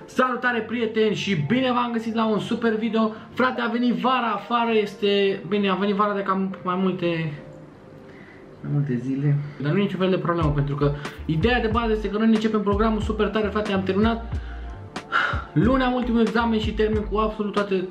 Salutare prieteni și bine v-am găsit la un super video. Frate, a venit vara afară, este... Bine, a venit vara de cam mai multe zile. Dar nu e niciun fel de problemă, pentru că ideea de bază este că noi începem programul super tare, frate. Am terminat luni, am ultimul examen și termin cu absolut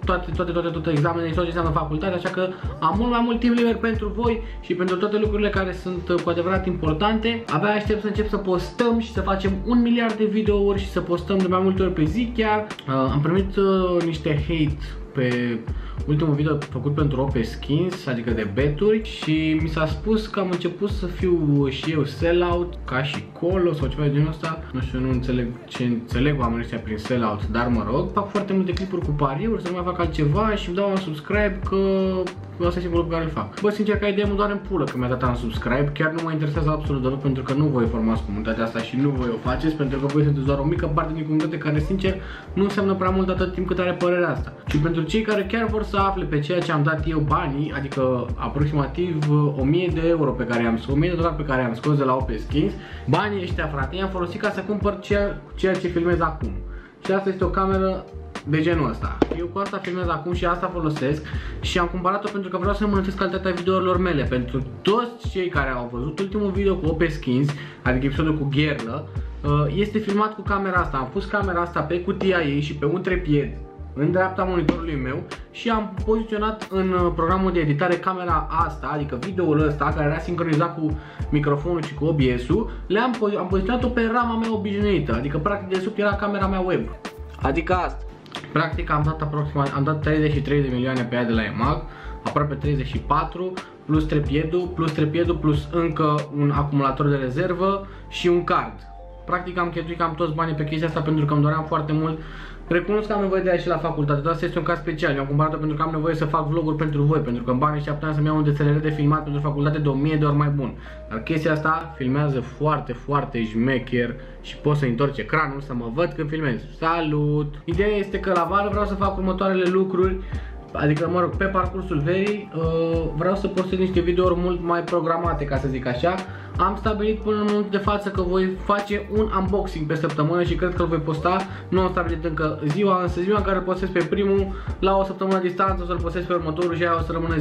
toate examenele și tot ce înseamnă facultate, așa că am mult mai mult timp liber pentru voi și pentru toate lucrurile care sunt cu adevărat importante. Abia aștept să încep să postăm și să facem 1 miliard de videouri și să postăm de mai multe ori pe zi chiar. Am primit niște hate pe ultimul video făcut pentru OP Skins, adică de beturi, și mi s-a spus că am început să fiu și eu sellout ca și Colo sau ceva de genul ăsta. Nu știu, nu înțeleg ce înțeleg oamenii ăștia prin sellout, dar mă rog, fac foarte multe clipuri cu pariuri, să nu mai fac altceva și îmi dau un subscribe, că asta e singurul pe care îl fac. Bă, sincer, ca idee mă doare în pulă că mi-a dat un subscribe, chiar nu mă interesează absolut deloc, pentru că nu voi formați comunitatea asta și nu voi o faceți, pentru că voi sunteți doar o mică parte din comunitate care, sincer, nu înseamnă prea mult atât timp cât are părerea asta. Și pentru cei care chiar vor să afle pe ceea ce am dat eu banii, adică aproximativ 1000 de euro pe care am scos, 1000 de dolari pe care am scos de la OP Skins, banii ăștia, frate, i-am folosit ca să cumpăr ceea ce filmez acum. Și asta este o cameră de genul ăsta. Eu cu asta filmez acum și asta folosesc și am cumpărat-o pentru că vreau să îmbunătățesc calitatea videourilor mele. Pentru toți cei care au văzut ultimul video cu OP Skins, adică episodul cu gherlă, este filmat cu camera asta. Am pus camera asta pe cutia ei și pe un trepied în dreapta monitorului meu și am poziționat în programul de editare camera asta, adică videoul ăsta care era sincronizat cu microfonul și cu OBS-ul, am poziționat-o pe rama mea obișnuită, adică practic de sub era camera mea web. Adică asta. Practic am dat 33 de milioane pe ea de la EMAG, aproape 34, plus trepiedul, plus încă un acumulator de rezervă și un card. Practic am cheltuit cam toți banii pe chestia asta pentru că îmi doream foarte mult. Recunosc că am nevoie de aia și la facultate, dar asta este un caz special. Eu am cumpărat-o pentru că am nevoie să fac vloguri pentru voi, pentru că în banii ăștia puteam să-mi iau un DSLR de filmat pentru facultate de 1000 de ori mai bun. Dar chestia asta filmează foarte șmecher și pot să întorc ecranul să mă văd când filmez. Salut! Ideea este că la vară vreau să fac următoarele lucruri. Adică, mă rog, pe parcursul verii vreau să postez niște videouri mult mai programate, ca să zic așa. Am stabilit până în momentul de față că voi face un unboxing pe săptămână și cred că îl voi posta. Nu am stabilit încă ziua, însă ziua în care îl postez pe primul, la o săptămână distanță o să-l postez pe următorul și aia o să rămână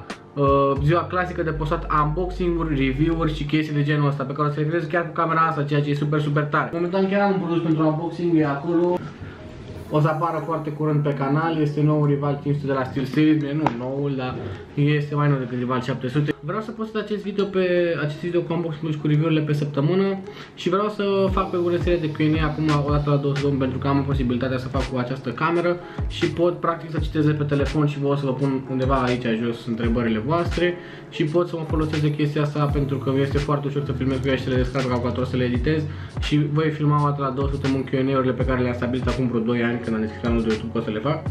ziua clasică de postat unboxing-uri, review-uri și chestii de genul ăsta, pe care o să le filmez chiar cu camera asta, ceea ce e super tare. Momentan chiar am un produs pentru unboxing, e acolo. O să apară foarte curând pe canal, este noul Rival 500 de la SteelSeries, nu noul, dar este mai nou decât Rival 700. Vreau să postez acest video cu unboxing și cu review-urile pe săptămână și vreau să fac pe o serie de Q&A acum o dată la 2 săptămâni, pentru că am posibilitatea să fac cu această cameră și pot practic să citez pe telefon și o să vă pun undeva aici jos întrebările voastre și pot să mă folosesc de chestia asta pentru că este foarte ușor să filmez cu ea și să le descarc calculator, să le editez și voi filma o dată la 2 săptămâni Q&A-urile pe care le-am stabilit acum vreo 2 ani, când am deschis canalul de YouTube, pot să le fac.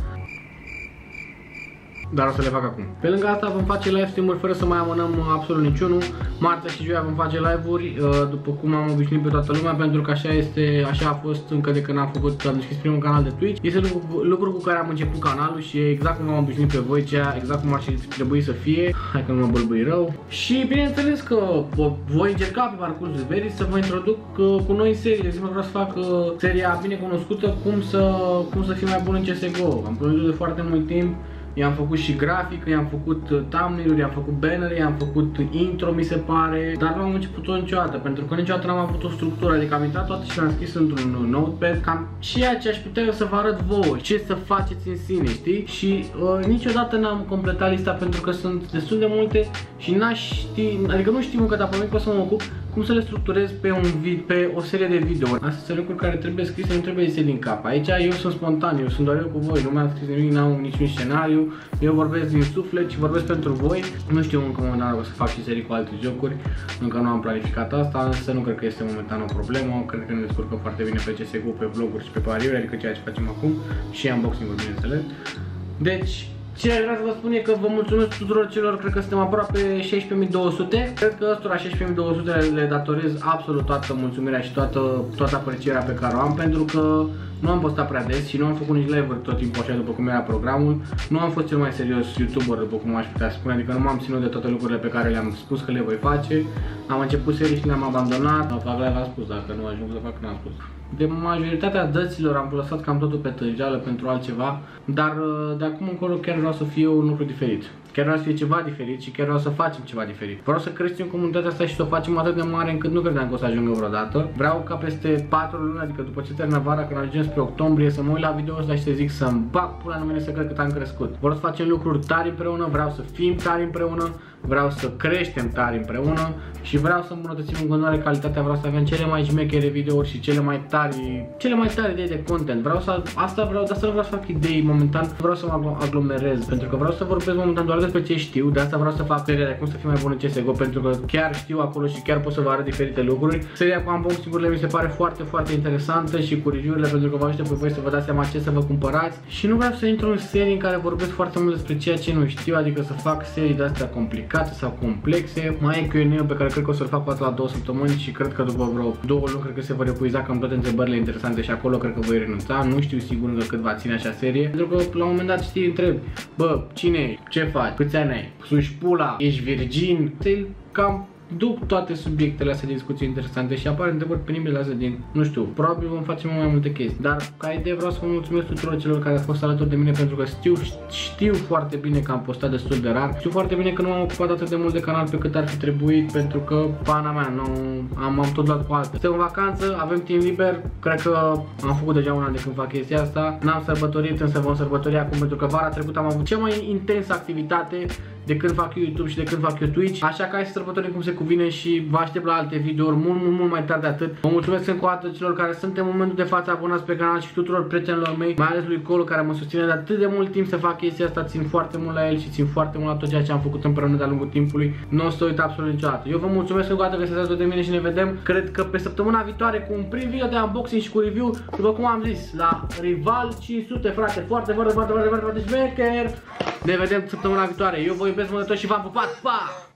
Dar o să le fac acum. Pe lângă asta vom face live stream-uri fără să mai amânăm absolut niciunul. Marțea și joia vom face live-uri, după cum am obișnuit pe toată lumea, pentru că așa a fost încă de când am deschis primul canal de Twitch. Este lucru cu care am început canalul și e exact cum am obișnuit pe voi, exact cum ar trebui să fie. Hai că nu mă bâlbâi rău. Și bineînțeles că voi încerca pe parcursul verii să vă introduc cu noi serii. De exemplu, vreau să fac seria bine cunoscută cum să fim mai bun în CSGO. Am plănuit de foarte mult timp. I-am făcut și grafică, i-am făcut thumbnail-uri, i-am făcut bannere, i-am făcut intro, mi se pare, dar nu am început-o niciodată, pentru că niciodată n-am avut o structură, adică am intrat toate și le-am scris într-un notepad, cam ceea ce aș putea eu să vă arăt vouă, ce să faceți în sine, știi? Și niciodată n-am completat lista pentru că sunt destul de multe și n-aș ști, adică nu știu încă, dar pe mine pot să mă ocup cum să le structurez pe o serie de videouri. Astea sunt lucruri care trebuie scrise, nu trebuie să din cap. Aici eu sunt spontan, eu sunt doar eu cu voi, nu mi-am scris nimic, n-am niciun scenariu. Eu vorbesc din suflet și vorbesc pentru voi. Nu știu încă momentan o să fac și serii cu alte jocuri, încă nu am planificat asta, însă nu cred că este momentan o problemă. Cred că ne descurcăm foarte bine pe CSGO, pe vloguri și pe pariuri, adică ceea ce facem acum și unboxing-uri, bineînțeles. Deci, ce vreau să vă spun e că vă mulțumesc tuturor celor, cred că suntem aproape 16.200. Cred că ăstora 16.200 le datorez absolut toată mulțumirea și toată aprecierea pe care o am, pentru că nu am postat prea des și nu am făcut nici live-uri tot timpul așa după cum era programul. Nu am fost cel mai serios YouTuber după cum aș putea spune, adică nu m-am ținut de toate lucrurile pe care le-am spus că le voi face. Am început serii și le-am abandonat. Nu fac live, am spus, dacă nu ajung să fac, n-am spus. de majoritatea dăților am lăsat cam totul pe tânjeală pentru altceva, dar de acum încolo chiar vreau să fie un lucru diferit. Chiar vreau să fie ceva diferit și chiar vreau să facem ceva diferit. Vreau să creștem comunitatea asta și să o facem atât de mare încât nu credeam că o să ajungă vreodată. Vreau ca peste 4 luni, adică după ce termină vara, când ajungem spre octombrie, să mă uit la video ăsta și să zic să-mi bag pula în mine să cred cât am crescut. Vreau să facem lucruri tari împreună, vreau să fim tari împreună, vreau să creștem tari împreună și vreau să îmbunătățim în continuare calitatea, vreau să avem cele mai șmechere videouri și cele mai tari idei de content. Vreau să vreau să fac idei momentan, vreau să mă aglomerez, pentru că vreau să vorbesc momentan doar despre ce știu, de asta vreau să fac seria de cum să fiu mai bun în CSGO, pentru că chiar știu acolo și chiar pot să vă arăt diferite lucruri. Seria cu unboxing-urile mi se pare foarte, foarte interesantă și cu review-urile, pentru că vă ajută pe voi să vă dați seama ce să vă cumpărați și nu vreau să intru în serii în care vorbesc foarte mult despre ceea ce nu știu, adică să fac serii de astea complicate sau complexe. Mai e Q&A pe care cred că o să-l fac la 2 săptămâni și cred că după vreo 2 luni cred că se vor epuiza cam toate întrebările interesante și acolo cred că voi renunța. Nu știu sigur încă cât va ține așa serie, pentru că la un moment dat știi, întreb, bă, cine ești? Ce faci? Câți ani ai? Suși pula? Ești virgin? Cam duc toate subiectele astea de discuții interesante și apar întrebări penibile astea din, nu știu, probabil vom face mai multe chestii. Dar ca idee vreau să vă mulțumesc tuturor celor care au fost alături de mine, pentru că știu foarte bine că am postat destul de rar. Știu foarte bine că nu m-am ocupat atât de mult de canal pe cât ar fi trebuit, pentru că pana mea, nu am tot luat cu altă. Suntem în vacanță, avem timp liber, cred că am făcut deja un an de când fac chestia asta. N-am sărbătorit, însă vom sărbători acum, pentru că vara trecută am avut cea mai intensă activitate de când fac eu YouTube și de când fac eu Twitch. Așa că hai să sărbătorim cum se cuvine și vă aștept la alte videouri mult mai tare de atât. Vă mulțumesc încă o dată celor care sunt în momentul de față abonați pe canal și tuturor prietenilor mei, mai ales lui Colu, care mă susține de atât de mult timp să fac chestia asta. Țin foarte mult la el și țin foarte mult la tot ceea ce am făcut împreună de-a lungul timpului. Nu o să uit absolut niciodată. Eu vă mulțumesc încă o dată că sunteți alături de mine și ne vedem, cred că pe săptămâna viitoare, cu un prim video de unboxing și cu review, după cum am zis, la Rival 500, frate, foarte șmecher. Ne vedem săptămâna viitoare. Eu vă iubesc mult de tot și v-am pupat. Pa!